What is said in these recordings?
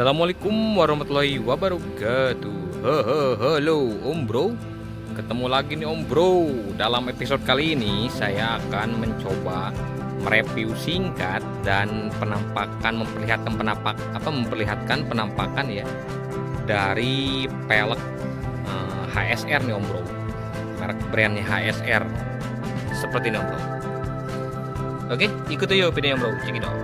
Assalamualaikum warahmatullahi wabarakatuh. Halo Om Bro, ketemu lagi nih Om Bro. Dalam episode kali ini saya akan mencoba mereview singkat dan memperlihatkan penampakan ya dari pelek HSR nih Om Bro. Merek brandnya HSR seperti ini Om Bro. Oke, ikuti yuk videonya Om Bro. Check it out.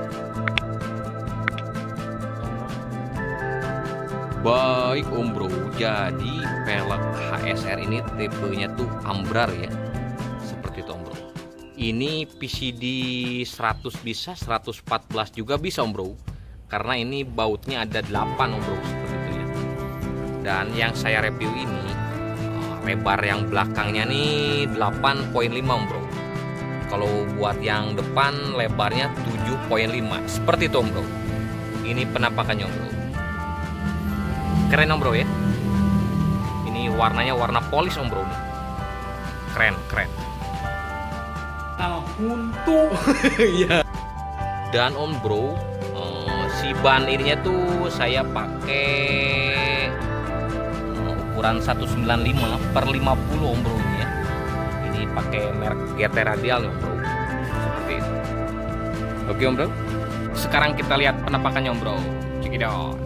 Baik Om Bro, jadi pelek HSR ini tipenya tuh Ambrar ya. Seperti itu Om Bro. Ini PCD 100 bisa, 114 juga bisa Om Bro. Karena ini bautnya ada 8 Om Bro, seperti itu ya. Dan yang saya review ini lebar yang belakangnya nih 8,5 Om Bro. Kalau buat yang depan lebarnya 7,5. Seperti itu Om Bro. Ini penampakannya Om Bro. Keren Om Bro ya. Ini warnanya warna polis Om Bro nih. Keren. Untuk iya. Dan Om Bro, si ban ininya tuh saya pakai ukuran 195/50 Om Bro ini ya. Ini pakai merek GT Radial Om Bro. Seperti itu. Oke Om Bro. Sekarang kita lihat penampakannya Om Bro. Check it out.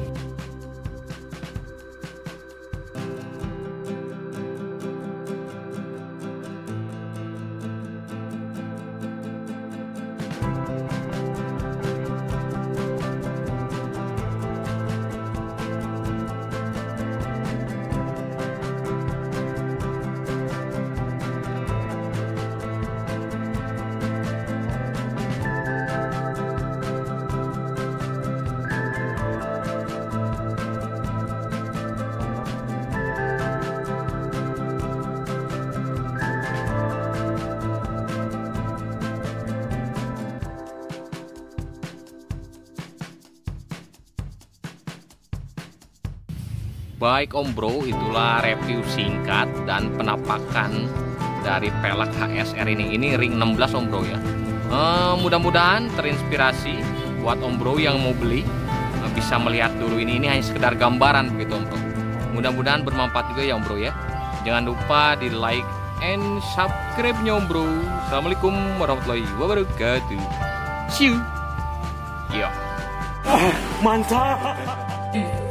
Baik Om Bro, itulah review singkat dan penampakan dari pelek HSR ini. Ini ring 16 Om Bro ya. Mudah-mudahan terinspirasi buat Om Bro yang mau beli, bisa melihat dulu ini hanya sekedar gambaran begitu Om Bro. Mudah-mudahan bermanfaat juga ya Om Bro ya. Jangan lupa di like and subscribe-nya Om Bro. Assalamualaikum warahmatullahi wabarakatuh. See you. Yo. mantap.